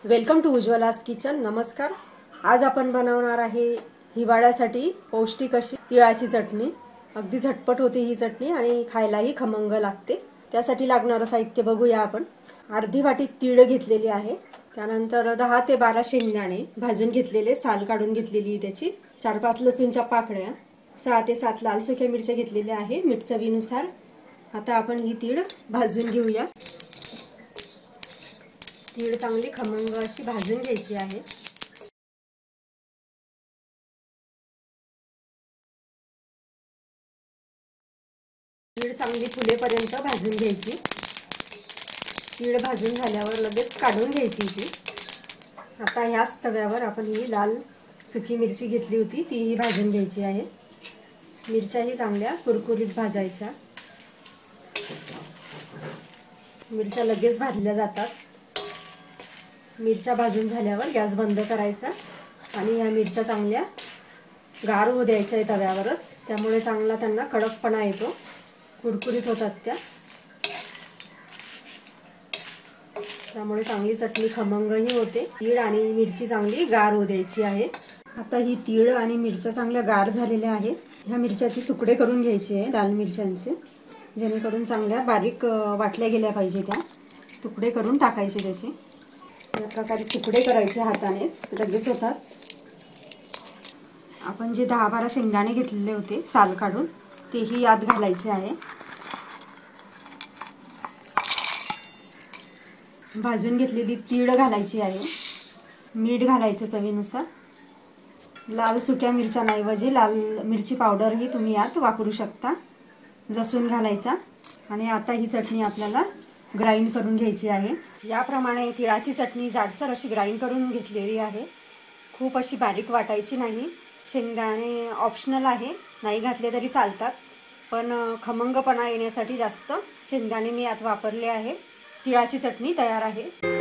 Welcome to उज्ज्वलास kitchen. नमस्कार। आज आपण बनवणार आहे हिवाळ्यासाठी पौष्टिक अशी तिळाची चटणी। अगदी झटपट होते ही चटणी आणि खायलाही खमंग लागते। त्यासाठी लागणारे साहित्य बघूया आपण। अर्धी वाटी तीळ घेतलेली आहे, त्यानंतर 10 ते 12 शेंगदाणे भाजून घेतलेले, साल काढून घेतलेली त्याची, 4-5 लसूणच्या पाकळ्या, 6 ते 7 लाल सुक्या मिरच्या घेतलेल्या आहे, मीठ चवीनुसार। आता आपण ही तीळ भाजून घेऊया। तीळ चांगली खमंग अशी भाजून घ्यायची आहे। तीळ चांगली फुलेपर्यंत भाजून घ्यायची। तीळ भाजून झाल्यावर लगेच काढून घ्यायची ती। आता ह्याच तव्यावर आपण ही लाल सुकी मिरची घेतली होती, तीही भाजून घ्यायची आहे। मिरच्याही चांगल्या कुरकुरीत भाजायच्या। मिरच्या लगेच भाजल्या जातात। मिरच्या भाजून झाल्यावर गॅस बंद करायचा आणि या मिरच्या चांगल्या गार होऊ द्यायच्या तव्यावरच, त्यामुळे चांगला त्यांना कडकपणा येतो, कुरकुरीत होतात त्या, त्यामुळे चांगली चटणी खमंगही होते। तीळ आणि मिरची चांगली गार होऊ द्यायची आहे। आता ही तीळ आणि मिरच्या चांगल्या गार झालेल्या आहेत। ह्या मिरच्याचे तुकडे करून घ्यायचे आहे, लाल मिरच्यांचे, जेणेकरून चांगल्या बारीक वाटल्या गेल्या पाहिजे। त्या तुकडे करून टाकायचे त्याचे। या प्रकारे तुकडे करायचे हातानेच, लगेच होतात। आपण जे 10-12 शेंगदाणे घेतलेले होते साल काढून, तेही यात घालायचे आहे। भाजून घेतलेली तीळ घालायची आहे, मीठ घालायचं चवीनुसार। लाल सुक्या मिरच्यांऐवजी लाल मिरची पावडरही तुम्ही यात वापरू शकता। लसूण घालायचा आणि आता ही चटणी आपल्याला ग्राइंड करून घ्यायची आहे। याप्रमाणे तिळाची चटणी जाडसर अशी ग्राइंड करून घेतलेली आहे। खूप अशी बारीक वाटायची नाही। शेंगदाणे ऑप्शनल आहे, नाही घातले तरी चालतात, पण खमंगपणा येण्यासाठी जास्त शेंगदाणे मी यात वापरले आहे। तिळाची चटणी तयार आहे।